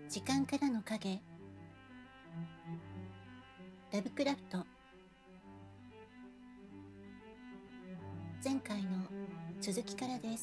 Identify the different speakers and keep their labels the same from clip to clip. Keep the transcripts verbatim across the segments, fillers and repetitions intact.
Speaker 1: 時間からの影。ラブクラフト。前回の続きからです。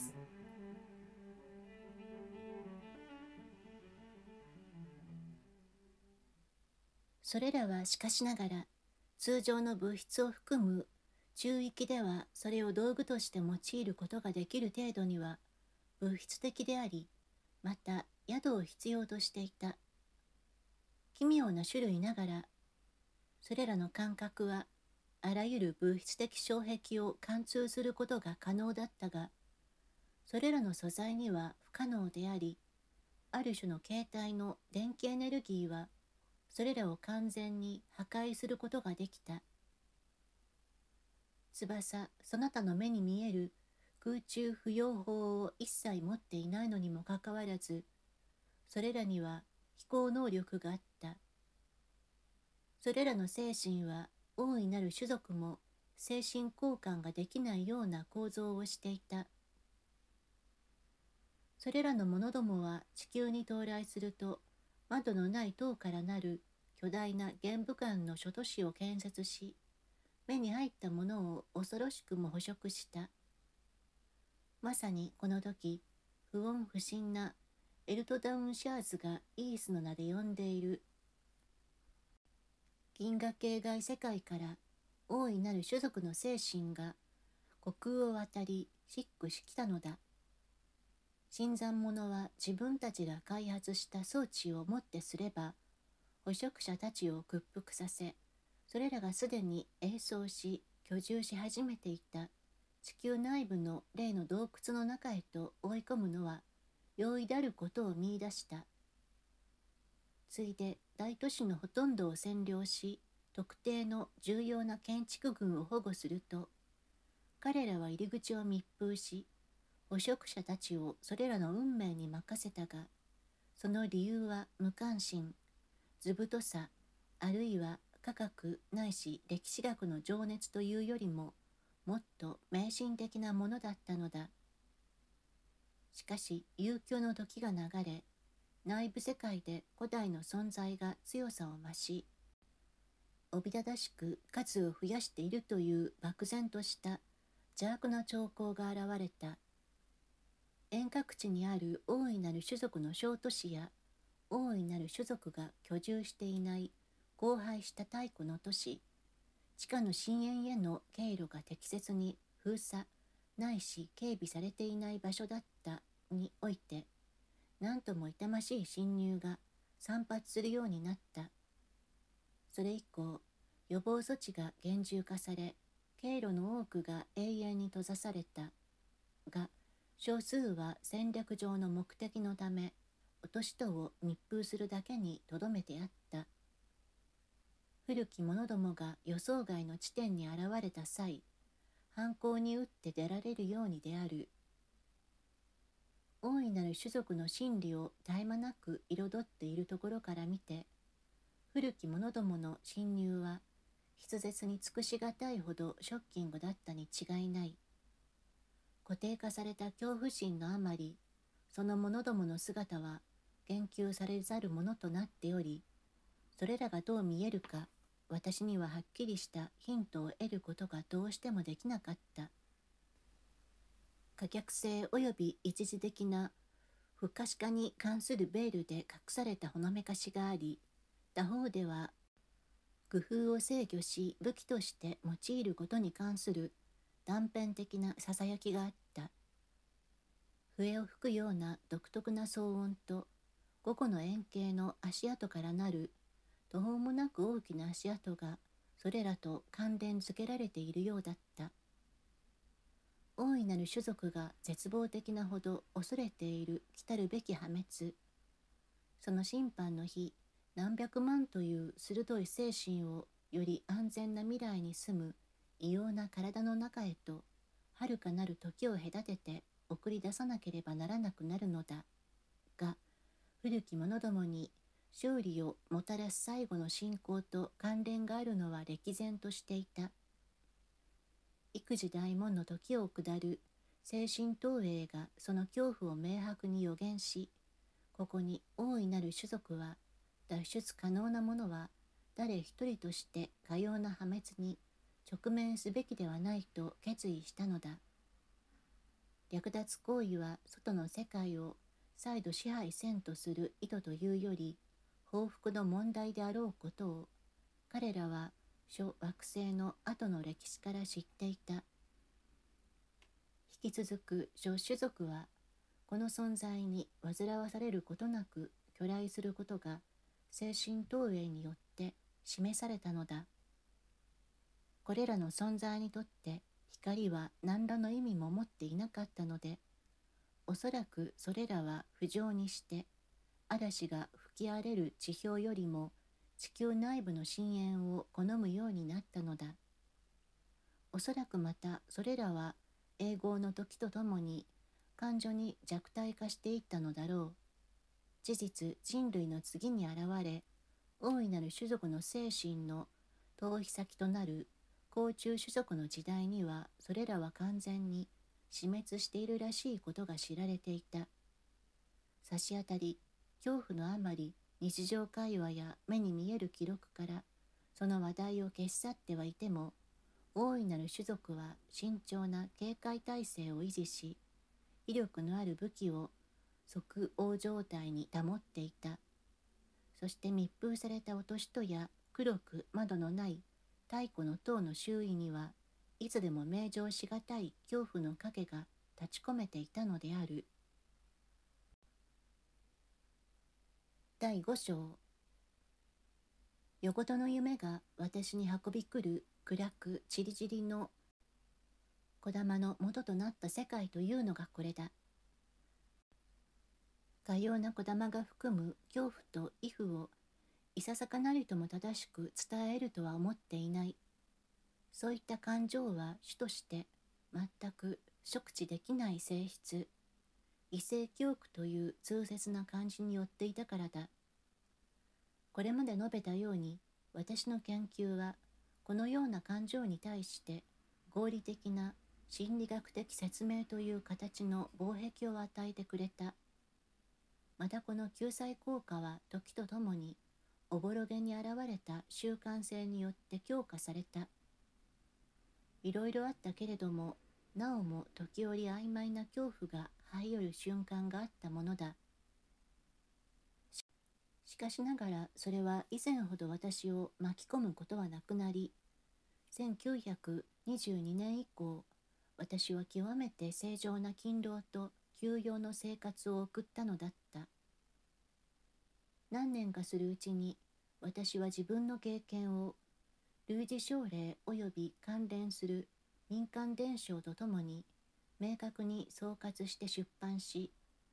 Speaker 1: それらはしかしながら通常の物質を含む中域ではそれを道具として用いることができる程度には物質的であり、また宿を必要としていた。奇妙な種類ながらそれらの感覚はあらゆる物質的障壁を貫通することが可能だったが、それらの素材には不可能であり、ある種の形態の電気エネルギーはそれらを完全に破壊することができた。翼、そなたの目に見える空中浮揚法を一切持っていないのにもかかわらず、それらには飛行能力があった。それらの精神は大いなる種族も精神交換ができないような構造をしていた。それらの者どもは地球に到来すると、窓のない塔からなる巨大な玄武岩の諸都市を建設し、目に入ったものを恐ろしくも捕食した。まさにこの時、不穏不審なエルトダウンシャーズがイースの名で呼んでいる銀河系外世界から大いなる種族の精神が虚空を渡り疾駆しきたのだ。新参者は自分たちが開発した装置をもってすれば、捕食者たちを屈服させ、それらがすでに栄壮し居住し始めていた地球内部の例の洞窟の中へと追い込むのは容易であることを見出した。ついで大都市のほとんどを占領し、特定の重要な建築群を保護すると、彼らは入り口を密封し、捕食者たちをそれらの運命に任せたが、その理由は無関心、図太さ、あるいは科学ないし歴史学の情熱というよりも、もっと迷信的なものだったのだ。しかし悠久の時が流れ、内部世界で古代の存在が強さを増し、おびただしく数を増やしているという漠然とした邪悪な兆候が現れた。遠隔地にある大いなる種族の小都市や大いなる種族が居住していない荒廃した太古の都市、地下の深淵への経路が適切に封鎖ないし警備されていない場所だったにおいて、なんとも痛ましい侵入が散発するようになった。それ以降、予防措置が厳重化され、経路の多くが永遠に閉ざされた。が、少数は戦略上の目的のため、落とし戸を密封するだけにとどめてあった。古き者どもが予想外の地点に現れた際、反抗に打って出られるようにである。大いなる種族の真理を絶え間なく彩っているところから見て、古き者どもの侵入は筆舌に尽くしがたいほどショッキングだったに違いない。固定化された恐怖心のあまり、その者どもの姿は言及されざるものとなっており、それらがどう見えるか、私にははっきりしたヒントを得ることがどうしてもできなかった。可逆性及び一時的な不可視化に関するベールで隠されたほのめかしがあり、他方では工夫を制御し武器として用いることに関する断片的なささやきがあった。笛を吹くような独特な騒音と午後の円形の足跡からなる途方もなく大きな足跡がそれらと関連づけられているようだった。大いなる種族が絶望的なほど恐れている来たるべき破滅、その審判の日、何百万という鋭い精神をより安全な未来に住む異様な体の中へと遥かなる時を隔てて送り出さなければならなくなるのだが、古き者どもに勝利をもたらす最後の信仰と関連があるのは歴然としていた。幾時大門の時を下る精神投影がその恐怖を明白に予言し、 ここに大いなる種族は、脱出可能なものは誰一人としてかような破滅に直面すべきではないと決意したのだ。略奪行為は外の世界を再度支配せんとする意図というより報復の問題であろうことを彼らは諸惑星の後の歴史から知っていた。引き続く諸種族はこの存在に煩わされることなく去来することが精神投影によって示されたのだ。これらの存在にとって光は何らの意味も持っていなかったので、おそらくそれらは不浄にして嵐が吹き荒れる地表よりも地球内部の深淵を好むようになったのだ。おそらくまたそれらは永劫の時とともに感情に弱体化していったのだろう。事実人類の次に現れ、大いなる種族の精神の逃避先となる甲虫種族の時代にはそれらは完全に死滅しているらしいことが知られていた。差し当たり恐怖のあまり日常会話や目に見える記録からその話題を消し去ってはいても、大いなる種族は慎重な警戒態勢を維持し、威力のある武器を即応状態に保っていた。そして密封された落とし戸や黒く窓のない太古の塔の周囲にはいつでも名状しがたい恐怖の影が立ち込めていたのである。だいご章。夜ごとの夢が私に運び来る暗くちりぢりの小玉の元となった世界というのがこれだ。かような小玉が含む恐怖と畏怖をいささかなりとも正しく伝えるとは思っていない。そういった感情は主として全く触知できない性質、異性記憶という痛切な感じによっていたからだ。これまで述べたように、私の研究はこのような感情に対して合理的な心理学的説明という形の防壁を与えてくれた。またこの救済効果は時とともにおぼろげに現れた習慣性によって強化された。いろいろあったけれども、なおも時折曖昧な恐怖が這い寄る瞬間があったものだ。し、しかしながらそれは以前ほど私を巻き込むことはなくなり、せんきゅうひゃくにじゅうにねん以降、私は極めて正常な勤労と休養の生活を送ったのだった。何年かするうちに私は自分の経験を類似症例及び関連する民間伝承とともに明確に総括して出版し、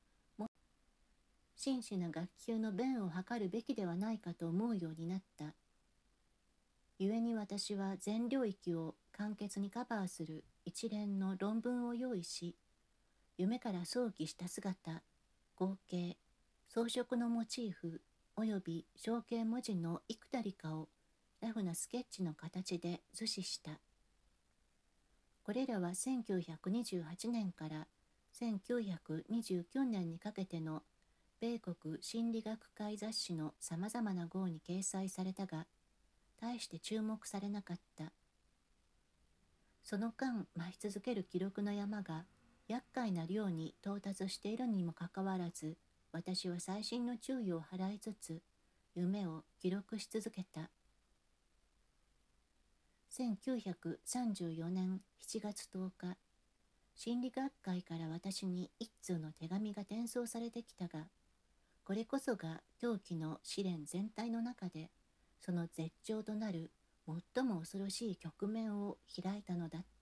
Speaker 1: 真摯な学級の弁を図るべきではないかと思うようになった。故に私は全領域を簡潔にカバーする一連の論文を用意し、夢から想起した姿、合計、装飾のモチーフおよび象形文字の幾たりかをラフなスケッチの形で図示した。これらはせんきゅうひゃくにじゅうはちねんからせんきゅうひゃくにじゅうきゅうねんにかけての米国心理学会雑誌のさまざまな号に掲載されたが、大して注目されなかった。その間増し続ける記録の山が厄介な量に到達しているにもかかわらず、私は細心の注意を払いつつ夢を記録し続けた。せんきゅうひゃくさんじゅうよねんしちがつとおか、心理学会から私に一通の手紙が転送されてきたが、これこそが狂気の試練全体の中でその絶頂となる最も恐ろしい局面を開いたのだった。